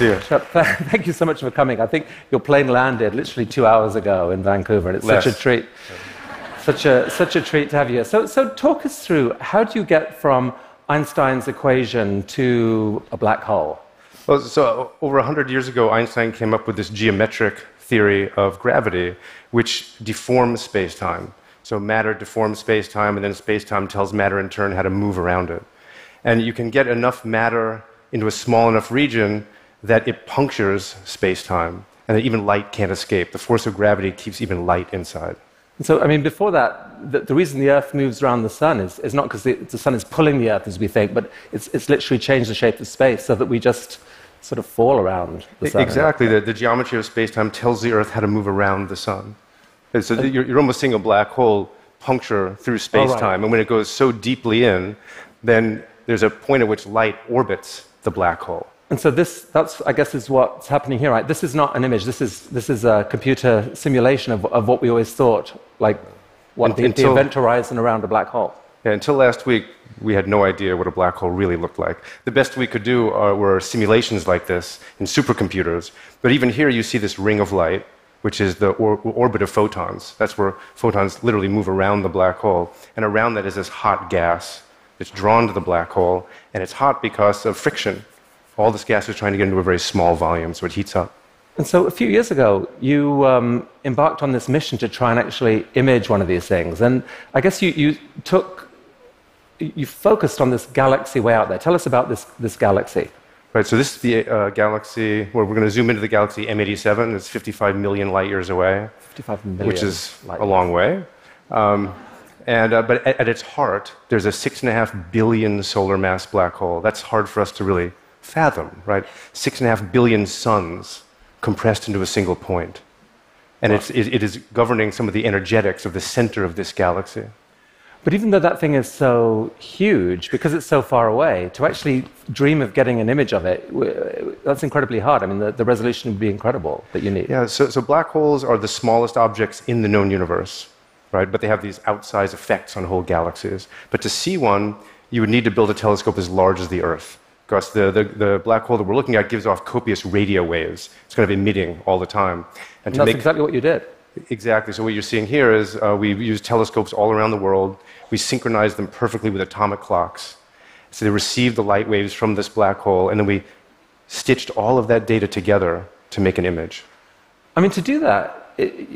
see you. Thank you so much for coming. I think your plane landed literally 2 hours ago in Vancouver, and it's such a treat. Such a treat to have you here. So talk us through, how do you get from Einstein's equation to a black hole? Well, so over 100 years ago, Einstein came up with this geometric theory of gravity, which deforms space-time. So matter deforms space-time, and then space-time tells matter in turn how to move around it. And you can get enough matter into a small enough region that it punctures space-time, and that even light can't escape. The force of gravity keeps even light inside. So, I mean, before that, the reason the Earth moves around the Sun is not because the Sun is pulling the Earth as we think, but it's literally changed the shape of space so that we just sort of fall around the Sun. Exactly. The geometry of space-time tells the Earth how to move around the Sun. And so you're almost seeing a black hole puncture through space-time, and when it goes so deeply in, then there's a point at which light orbits the black hole. And so that's, I guess, is what's happening here, right? This is not an image. This is a computer simulation of what we always thought, like what the event horizon around a black hole. Yeah, until last week, we had no idea what a black hole really looked like. The best we could do were simulations like this in supercomputers. But even here, you see this ring of light, which is the orbit of photons. That's where photons literally move around the black hole. And around that is this hot gas that's drawn to the black hole, and it's hot because of friction. All this gas is trying to get into a very small volume, so it heats up. And so a few years ago, you embarked on this mission to try and actually image one of these things. And I guess you focused on this galaxy way out there. Tell us about this galaxy. Right, so this is the galaxy, where we're going to zoom into the galaxy M87. It's 55 million light years away. 55 million. Which is a long way. But at its heart, there's a 6.5 billion solar mass black hole. That's hard for us to really fathom, right? 6.5 billion suns compressed into a single point. And it is governing some of the energetics of the center of this galaxy. But even though that thing is so huge, because it's so far away, to actually dream of getting an image of it, that's incredibly hard. I mean, the resolution would be incredible that you need. Yeah, so black holes are the smallest objects in the known universe, right? But they have these outsized effects on whole galaxies. But to see one, you would need to build a telescope as large as the Earth. Because the black hole that we're looking at gives off copious radio waves. It's kind of emitting all the time. And that's exactly what you did. Exactly. So what you're seeing here is we use telescopes all around the world. We synchronize them perfectly with atomic clocks. So they receive the light waves from this black hole, and then we stitched all of that data together to make an image. I mean, to do that,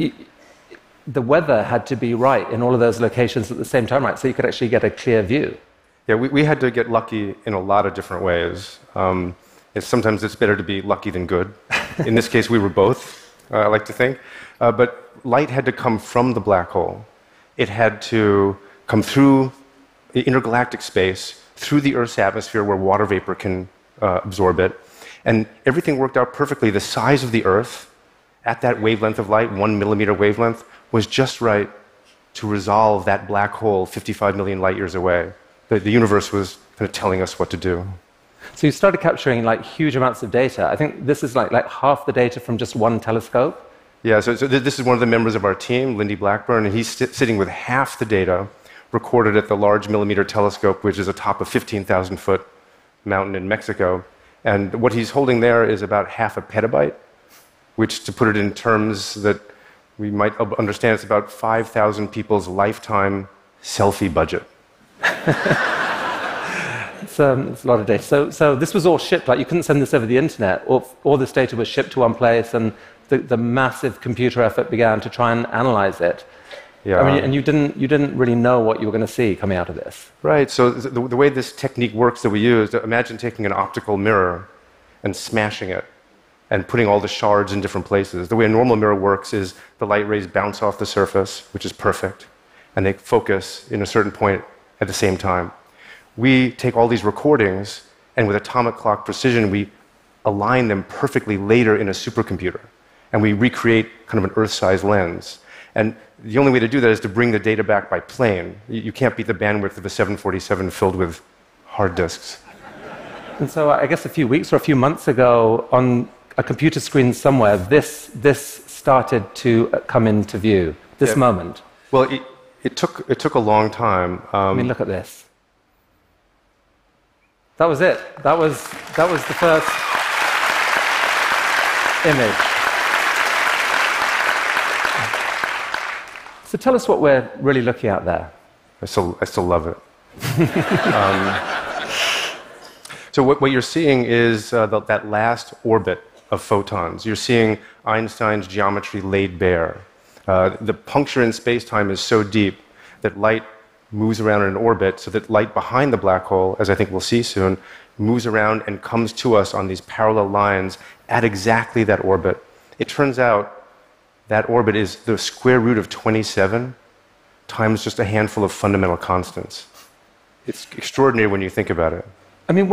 the weather had to be right in all of those locations at the same time, right? So you could actually get a clear view. Yeah, we had to get lucky in a lot of different ways. Sometimes it's better to be lucky than good. In this case, we were both, I like to think. But light had to come from the black hole. It had to come through intergalactic space, through the Earth's atmosphere where water vapor can absorb it. And everything worked out perfectly. The size of the Earth at that wavelength of light, 1 millimeter wavelength, was just right to resolve that black hole 55 million light years away. The universe was kind of telling us what to do. So you started capturing like huge amounts of data. I think this is like half the data from just one telescope. Yeah, so this is one of the members of our team, Lindy Blackburn, and he's sitting with half the data recorded at the Large Millimeter Telescope, which is atop a 15,000-foot mountain in Mexico. And what he's holding there is about half a petabyte, which, to put it in terms that we might understand, it's about 5,000 people's lifetime selfie budget. It's a lot of data. So this was all shipped, like you couldn't send this over the internet. All this data was shipped to one place, and the massive computer effort began to try and analyze it. Yeah. I mean, and you didn't really know what you were going to see coming out of this. Right. So the way this technique works that we used, imagine taking an optical mirror and smashing it and putting all the shards in different places. The way a normal mirror works is the light rays bounce off the surface, which is perfect, and they focus in a certain point at the same time. We take all these recordings, and with atomic clock precision, we align them perfectly later in a supercomputer. And we recreate kind of an Earth-sized lens. And the only way to do that is to bring the data back by plane. You can't beat the bandwidth of a 747 filled with hard disks. And so I guess a few weeks or a few months ago, on a computer screen somewhere, this started to come into view, this moment. Well, it took a long time. I mean, look at this. That was it. That was the first. image. So tell us what we're really looking at there. I still love it. So what you're seeing is that last orbit of photons. You're seeing Einstein's geometry laid bare. The puncture in space-time is so deep that light moves around in an orbit, so that light behind the black hole, as I think we'll see soon, moves around and comes to us on these parallel lines at exactly that orbit. It turns out that orbit is the square root of 27 times just a handful of fundamental constants. It's extraordinary when you think about it. I mean,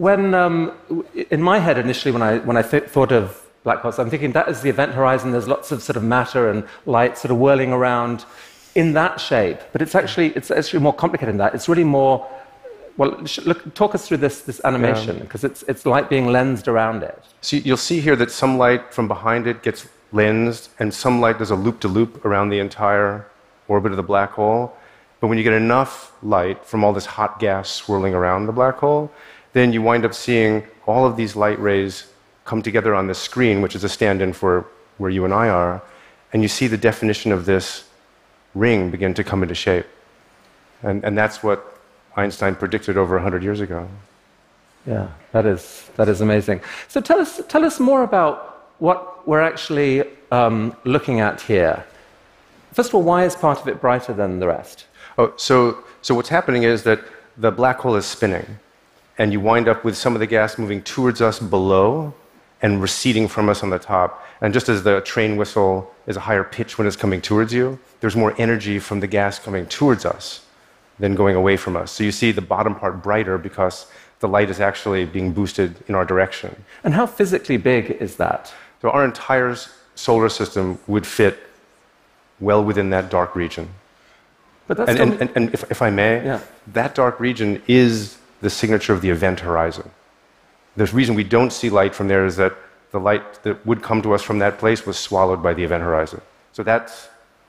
in my head initially, when I thought of black holes, I'm thinking that is the event horizon. There's lots of sort of matter and light sort of whirling around in that shape. But it's actually more complicated than that. It's really more. Well, talk us through this animation, because it's light being lensed around it. So you'll see here that some light from behind it gets lensed, and some light does a loop-to-loop around the entire orbit of the black hole. But when you get enough light from all this hot gas swirling around the black hole, then you wind up seeing all of these light rays come together on this screen, which is a stand-in for where you and I are, and you see the definition of this ring begin to come into shape. And that's what Einstein predicted over 100 years ago. Yeah, that is amazing. So tell us more about what we're actually looking at here. First of all, why is part of it brighter than the rest? Oh, so what's happening is that the black hole is spinning, and you wind up with some of the gas moving towards us below and receding from us on the top. And just as the train whistle is a higher pitch when it's coming towards you, there's more energy from the gas coming towards us than going away from us. So you see the bottom part brighter because the light is actually being boosted in our direction. And how physically big is that? So our entire solar system would fit well within that dark region. But that's and if I may, that dark region is the signature of the event horizon. The reason we don't see light from there is that the light that would come to us from that place was swallowed by the event horizon. So that's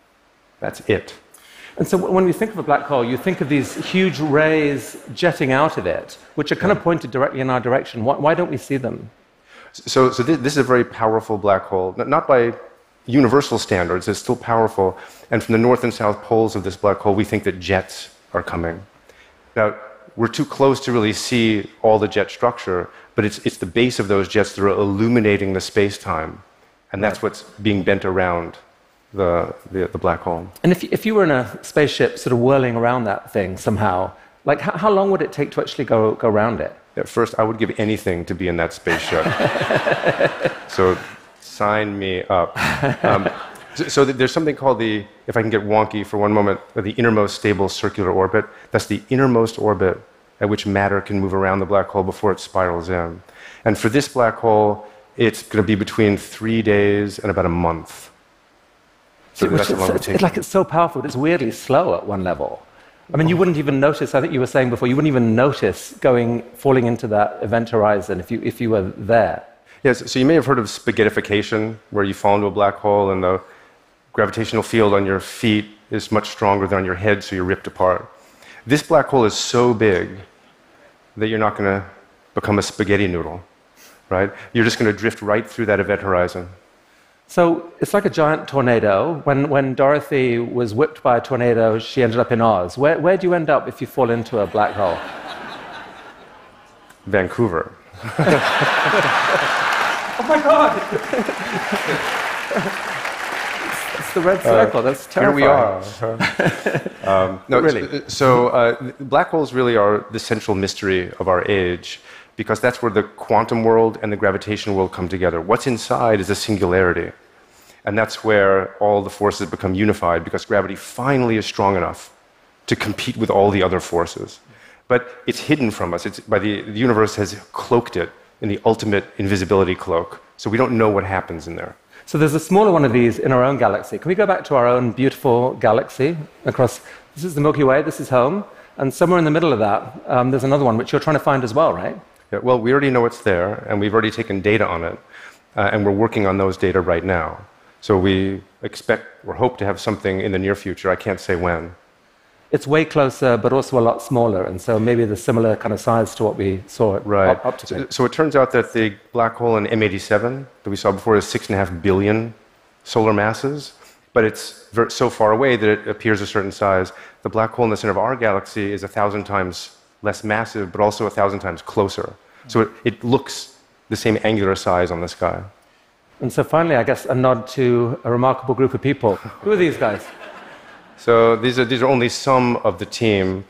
it. And so when we think of a black hole, you think of these huge rays jetting out of it, which are kind of pointed directly in our direction. Why don't we see them? So this is a very powerful black hole, not by universal standards, it's still powerful. And from the north and south poles of this black hole, we think that jets are coming. Now, we're too close to really see all the jet structure, but it's the base of those jets that are illuminating the space-time, and that's what's being bent around the black hole. And if you were in a spaceship sort of whirling around that thing somehow, like how long would it take to actually go around it? At first, I would give anything to be in that spaceship. So sign me up. So there's something called if I can get wonky for one moment, the innermost stable circular orbit. That's the innermost orbit at which matter can move around the black hole before it spirals in. And for this black hole, it's going to be between 3 days and about a month. So that's how long it takes. It's so powerful, it's weirdly slow at one level. I mean, you wouldn't even notice, I think you were saying before, you wouldn't even notice falling into that event horizon if you were there. Yes, so you may have heard of spaghettification, where you fall into a black hole and the gravitational field on your feet is much stronger than on your head, so you're ripped apart. This black hole is so big that you're not going to become a spaghetti noodle, right? You're just going to drift right through that event horizon. So it's like a giant tornado. When Dorothy was whipped by a tornado, she ended up in Oz. Where do you end up if you fall into a black hole? Vancouver. Oh my God! It's the red circle. That's terrifying. Here we are. No, really. Black holes really are the central mystery of our age, because that's where the quantum world and the gravitational world come together. What's inside is a singularity. And that's where all the forces become unified, because gravity finally is strong enough to compete with all the other forces. But it's hidden from us. The universe has cloaked it in the ultimate invisibility cloak. So we don't know what happens in there. So there's a smaller one of these in our own galaxy. Can we go back to our own beautiful galaxy across? This is the Milky Way, this is home. And somewhere in the middle of that, there's another one, which you're trying to find as well, right? Yeah, well, we already know it's there, and we've already taken data on it. And we're working on those data right now. So we expect or hope to have something in the near future. I can't say when. it's way closer, but also a lot smaller, and so maybe the similar kind of size to what we saw optically. So it turns out that the black hole in M87 that we saw before is 6.5 billion solar masses, but it's so far away that it appears a certain size. The black hole in the center of our galaxy is 1,000 times less massive, but also 1,000 times closer. So it looks the same angular size on the sky. And so finally, I guess, a nod to a remarkable group of people. Who are these guys? So these are only some of the team.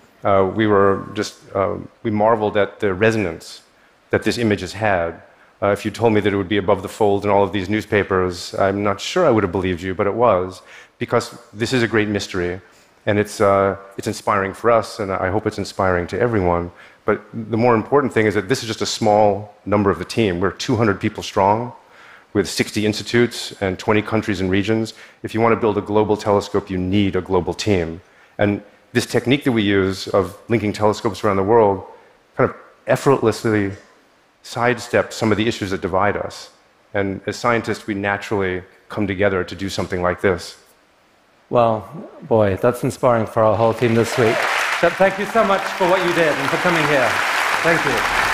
We marveled at the resonance that this image has had. If you told me that it would be above the fold in all of these newspapers, I'm not sure I would have believed you, but it was, because this is a great mystery, and it's inspiring for us, and I hope it's inspiring to everyone. But the more important thing is that this is just a small number of the team. We're 200 people strong, with 60 institutes and 20 countries and regions. If you want to build a global telescope, you need a global team. And this technique that we use of linking telescopes around the world kind of effortlessly sidesteps some of the issues that divide us. And as scientists, we naturally come together to do something like this. Well, boy, that's inspiring for our whole team this week. Shep, thank you so much for what you did and for coming here. Thank you.